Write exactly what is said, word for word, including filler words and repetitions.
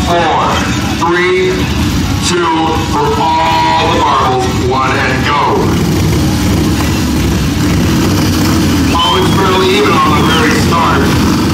four, three, two, for all the marbles, one, and go. Oh, it's fairly even on the very start.